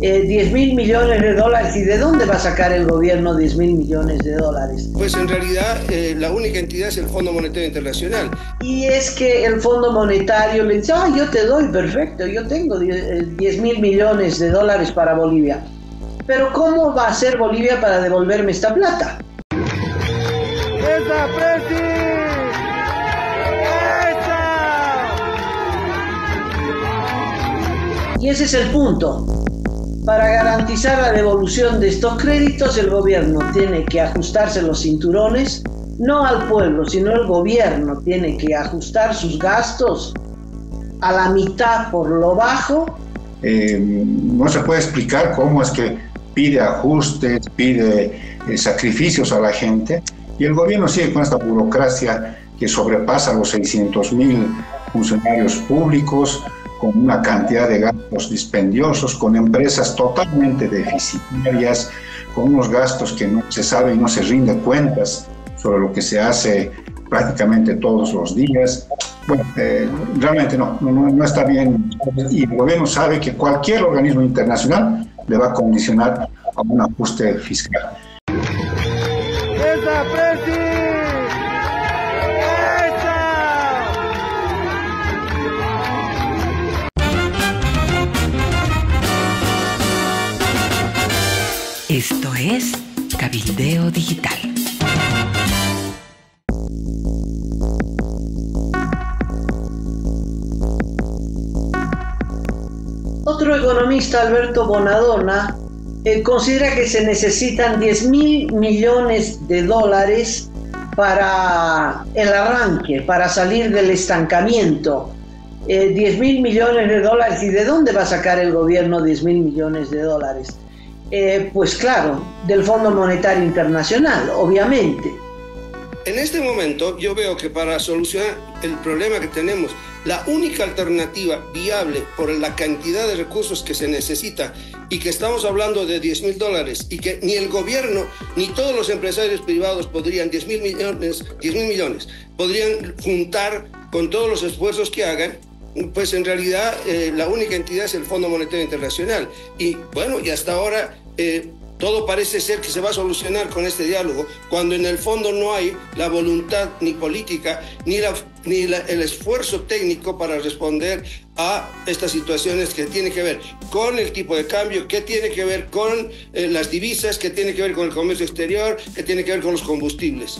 $10.000 millones. ¿Y de dónde va a sacar el gobierno $10.000 millones? Pues en realidad la única entidad es el Fondo Monetario Internacional. Y es que el Fondo Monetario le dice, yo te doy, perfecto, yo tengo $10.000 millones para Bolivia. Pero ¿cómo va a hacer Bolivia para devolverme esta plata? ¡Esa, Presi! Y ese es el punto. Para garantizar la devolución de estos créditos, el gobierno tiene que ajustarse los cinturones, no al pueblo, sino el gobierno tiene que ajustar sus gastos a la mitad por lo bajo. No se puede explicar cómo es que pide ajustes, pide sacrificios a la gente, y el gobierno sigue con esta burocracia que sobrepasa los 600.000 funcionarios públicos, con una cantidad de gastos dispendiosos, con empresas totalmente deficitarias, con unos gastos que no se sabe y no se rinde cuentas sobre lo que se hace prácticamente todos los días. Bueno, realmente no está bien, y el gobierno sabe que cualquier organismo internacional le va a condicionar a un ajuste fiscal. ¡Esa, Presi! Esto es Cabildeo Digital. Otro economista, Alberto Bonadonna, considera que se necesitan $10.000 millones para el arranque, para salir del estancamiento. $10.000 millones. ¿Y de dónde va a sacar el gobierno $10.000 millones? Pues claro, del Fondo Monetario Internacional, obviamente. En este momento yo veo que para solucionar el problema que tenemos, la única alternativa viable por la cantidad de recursos que se necesita, y que estamos hablando de $10.000, y que ni el gobierno ni todos los empresarios privados podrían, $10.000 millones, podrían juntar con todos los esfuerzos que hagan, pues en realidad la única entidad es el Fondo Monetario Internacional. Y bueno, y hasta ahora todo parece ser que se va a solucionar con este diálogo, cuando en el fondo no hay la voluntad ni política ni el esfuerzo técnico para responder a estas situaciones que tienen que ver con el tipo de cambio, que tiene que ver con las divisas, que tiene que ver con el comercio exterior, que tiene que ver con los combustibles.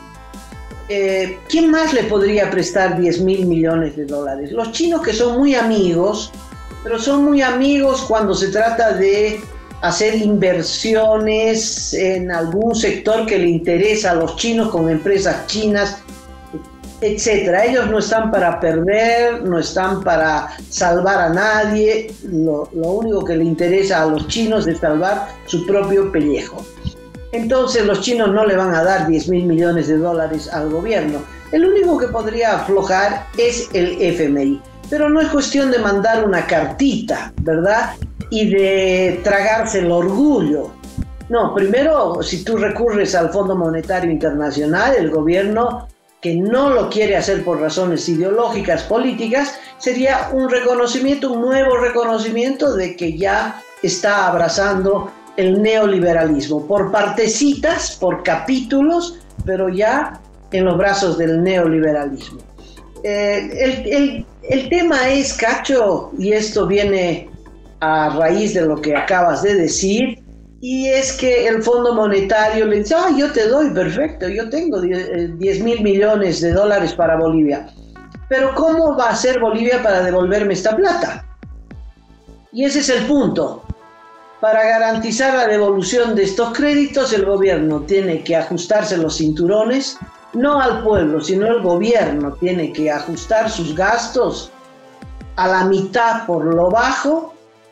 ¿Quién más le podría prestar $10.000 millones? Los chinos, que son muy amigos, pero son muy amigos cuando se trata de hacer inversiones en algún sector que le interesa a los chinos, con empresas chinas, etcétera. Ellos no están para perder, no están para salvar a nadie. Lo único que le interesa a los chinos es salvar su propio pellejo. Entonces los chinos no le van a dar $10.000 millones al gobierno. El único que podría aflojar es el FMI. Pero no es cuestión de mandar una cartita, ¿verdad? Y de tragarse el orgullo. No, primero, si tú recurres al Fondo Monetario Internacional, el gobierno, que no lo quiere hacer por razones ideológicas, políticas, sería un reconocimiento, un nuevo reconocimiento de que ya está abrazando el neoliberalismo, por partecitas, por capítulos, pero ya en los brazos del neoliberalismo. El tema es, Cacho, y esto viene a raíz de lo que acabas de decir, y es que el Fondo Monetario le dice, yo te doy, perfecto, yo tengo $10.000 millones para Bolivia. Pero ¿cómo va a hacer Bolivia para devolverme esta plata? Y ese es el punto. Para garantizar la devolución de estos créditos, el gobierno tiene que ajustarse los cinturones, no al pueblo, sino el gobierno tiene que ajustar sus gastos a la mitad por lo bajo,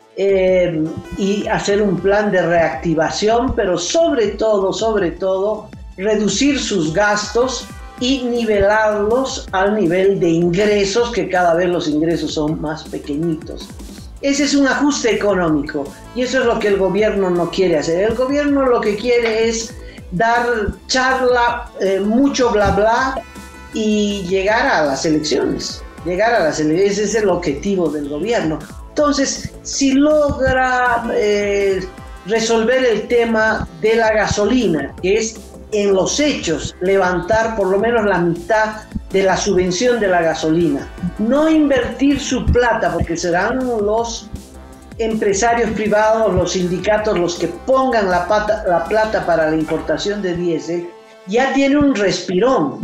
y hacer un plan de reactivación, pero sobre todo, reducir sus gastos y nivelarlos al nivel de ingresos, que cada vez los ingresos son más pequeñitos. Ese es un ajuste económico, y eso es lo que el gobierno no quiere hacer. El gobierno lo que quiere es dar charla, mucho bla bla, y llegar a las elecciones. Ese es el objetivo del gobierno. Entonces, si logra resolver el tema de la gasolina, que es en los hechos levantar por lo menos la mitad de la subvención de la gasolina, no invertir su plata, porque serán los empresarios privados, los sindicatos los que pongan la plata para la importación de diésel, ya tiene un respirón.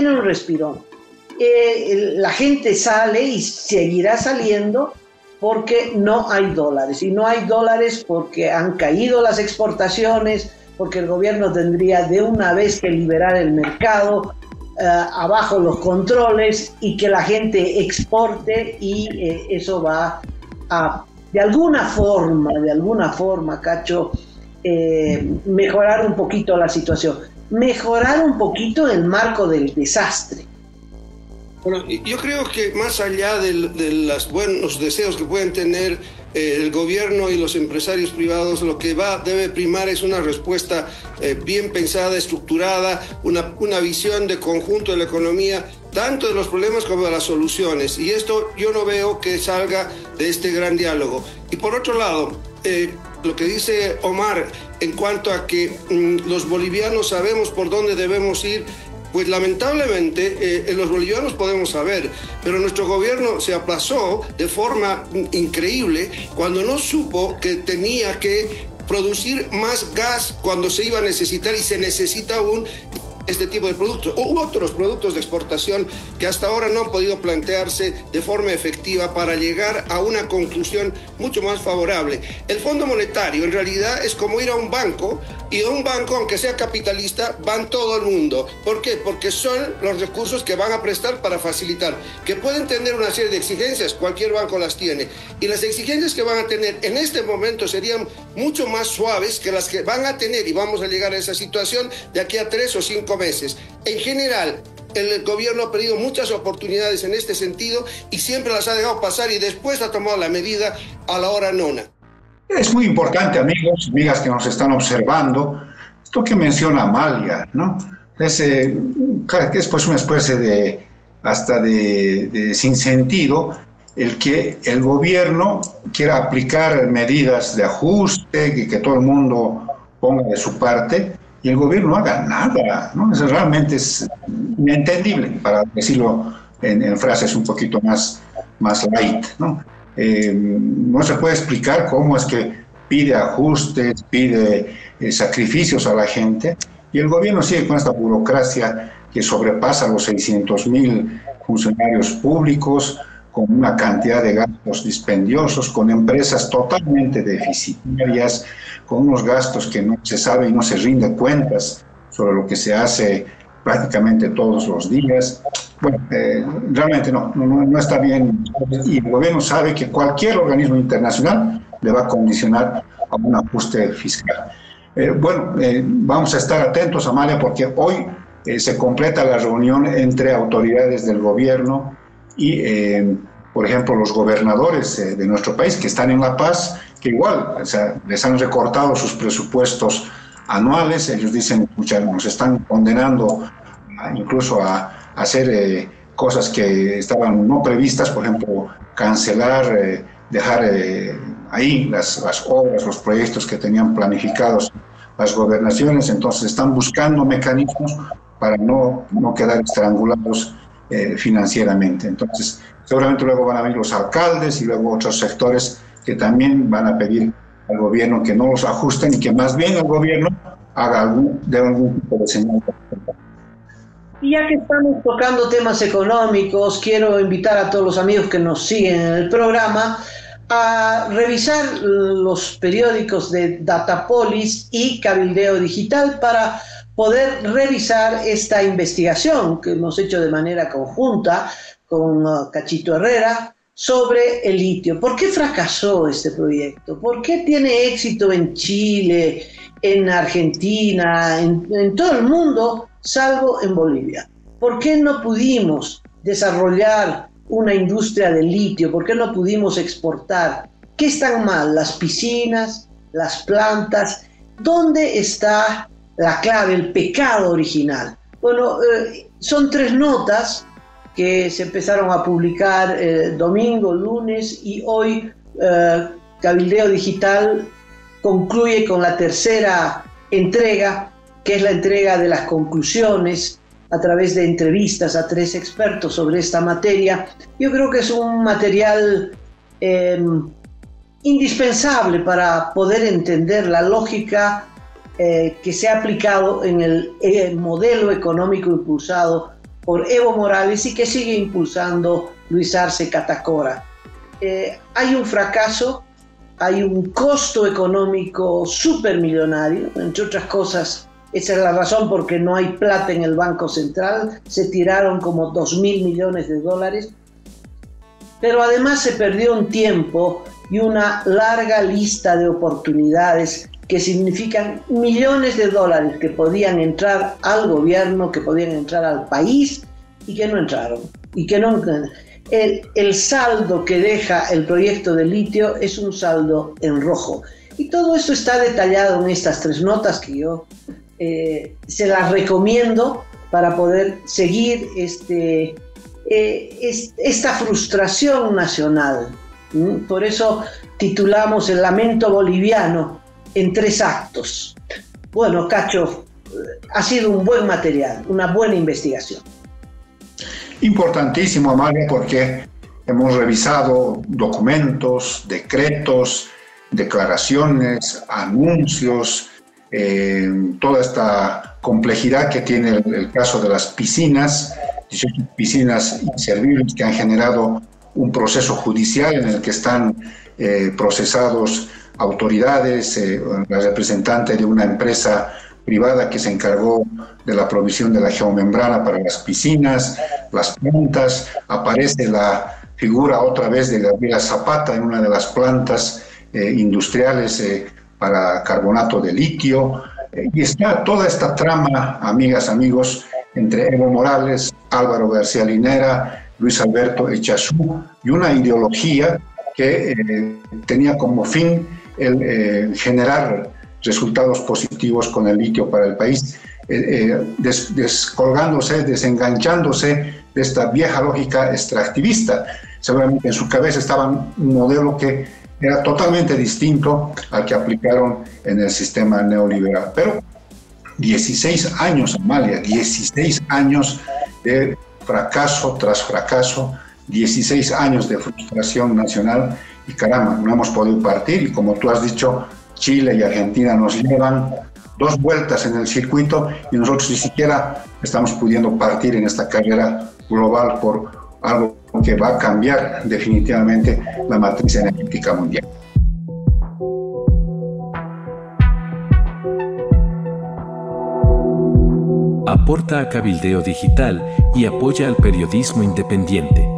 La gente sale y seguirá saliendo porque no hay dólares, y no hay dólares porque han caído las exportaciones, porque el gobierno tendría de una vez que liberar el mercado, abajo los controles y que la gente exporte, y eso va a, de alguna forma, Cacho, mejorar un poquito la situación, mejorar un poquito el marco del desastre. Bueno, yo creo que más allá de los buenos deseos que pueden tener el gobierno y los empresarios privados, lo que debe primar es una respuesta bien pensada, estructurada, una visión de conjunto de la economía, tanto de los problemas como de las soluciones. Y esto yo no veo que salga de este gran diálogo. Y por otro lado, lo que dice Omar en cuanto a que los bolivianos sabemos por dónde debemos ir, pues lamentablemente los bolivianos podemos saber, pero nuestro gobierno se aplazó de forma increíble cuando no supo que tenía que producir más gas cuando se iba a necesitar, y se necesita aún este tipo de productos u otros productos de exportación que hasta ahora no han podido plantearse de forma efectiva para llegar a una conclusión mucho más favorable. El Fondo Monetario en realidad es como ir a un banco, y a un banco, aunque sea capitalista, van todo el mundo. ¿Por qué? Porque son los recursos que van a prestar para facilitar, que pueden tener una serie de exigencias, cualquier banco las tiene, y las exigencias que van a tener en este momento serían mucho más suaves que las que van a tener, y vamos a llegar a esa situación de aquí a 3 o 5 meses. En general, el gobierno ha perdido muchas oportunidades en este sentido y siempre las ha dejado pasar, y después ha tomado la medida a la hora nona. Es muy importante, amigos, amigas que nos están observando, esto que menciona Amalia, ¿no? Es pues una especie de sinsentido el que el gobierno quiera aplicar medidas de ajuste, que todo el mundo ponga de su parte, y el gobierno no haga nada, ¿no? Eso realmente es inentendible, para decirlo en frases un poquito más light, ¿no? No se puede explicar cómo es que pide ajustes, pide sacrificios a la gente, y el gobierno sigue con esta burocracia que sobrepasa los 600,000 funcionarios públicos, con una cantidad de gastos dispendiosos, con empresas totalmente deficitarias, con unos gastos que no se sabe y no se rinde cuentas sobre lo que se hace prácticamente todos los días. Bueno, realmente no está bien, y el gobierno sabe que cualquier organismo internacional le va a condicionar a un ajuste fiscal. Vamos a estar atentos, Amalia, porque hoy se completa la reunión entre autoridades del gobierno y, por ejemplo, los gobernadores de nuestro país que están en La Paz, que igual, o sea, les han recortado sus presupuestos anuales. Ellos dicen, nos están condenando incluso a hacer cosas que estaban no previstas, por ejemplo, cancelar, dejar ahí las obras, los proyectos que tenían planificados las gobernaciones. Entonces están buscando mecanismos para no quedar estrangulados financieramente. Entonces seguramente luego van a venir los alcaldes y luego otros sectores que también van a pedir al gobierno que no los ajusten, y que más bien el gobierno haga algún tipo de señal. Y ya que estamos tocando temas económicos, quiero invitar a todos los amigos que nos siguen en el programa a revisar los periódicos de Datapolis y Cabildeo Digital para poder revisar esta investigación que hemos hecho de manera conjunta con Cachito Herrera sobre el litio. ¿Por qué fracasó este proyecto? ¿Por qué tiene éxito en Chile, en Argentina, en todo el mundo, salvo en Bolivia? ¿Por qué no pudimos desarrollar una industria del litio? ¿Por qué no pudimos exportar? ¿Qué están mal? ¿Las piscinas? ¿Las plantas? ¿Dónde está la clave, el pecado original? Bueno, son 3 notas que se empezaron a publicar domingo, lunes, y hoy Cabildeo Digital concluye con la tercera entrega, que es la entrega de las conclusiones a través de entrevistas a 3 expertos sobre esta materia. Yo creo que es un material indispensable para poder entender la lógica que se ha aplicado en el modelo económico impulsado por Evo Morales y que sigue impulsando Luis Arce Catacora. Hay un fracaso, hay un costo económico supermillonario, entre otras cosas. Esa es la razón por qué no hay plata en el Banco Central. Se tiraron como 2.000 millones de dólares. Pero además se perdió un tiempo y una larga lista de oportunidades que significan millones de dólares que podían entrar al gobierno, que podían entrar al país y que no entraron. El saldo que deja el proyecto de litio es un saldo en rojo. Y todo esto está detallado en estas 3 notas que yo se las recomiendo para poder seguir esta frustración nacional. Por eso titulamos El lamento boliviano en 3 actos. Bueno, Cacho, ha sido un buen material, una buena investigación. Importantísimo, Amalia, porque hemos revisado documentos, decretos, declaraciones, anuncios, toda esta complejidad que tiene el caso de las piscinas, 18 piscinas inservibles que han generado un proceso judicial en el que están procesados autoridades, la representante de una empresa privada que se encargó de la provisión de la geomembrana para las piscinas, las plantas. Aparece la figura otra vez de Gabriela Zapata en una de las plantas industriales para carbonato de litio. Y está toda esta trama, amigas, amigos, entre Evo Morales, Álvaro García Linera, Luis Alberto Echazú, y una ideología que tenía como fin el generar resultados positivos con el litio para el país, descolgándose, desenganchándose de esta vieja lógica extractivista. Seguramente en su cabeza estaba un modelo que era totalmente distinto al que aplicaron en el sistema neoliberal. Pero 16 años, Amalia, 16 años de fracaso tras fracaso, 16 años de frustración nacional y caramba, no hemos podido partir y como tú has dicho, Chile y Argentina nos llevan 2 vueltas en el circuito y nosotros ni siquiera estamos pudiendo partir en esta carrera global por algo que va a cambiar definitivamente la matriz energética mundial. Aporta a Cabildeo Digital y apoya al periodismo independiente.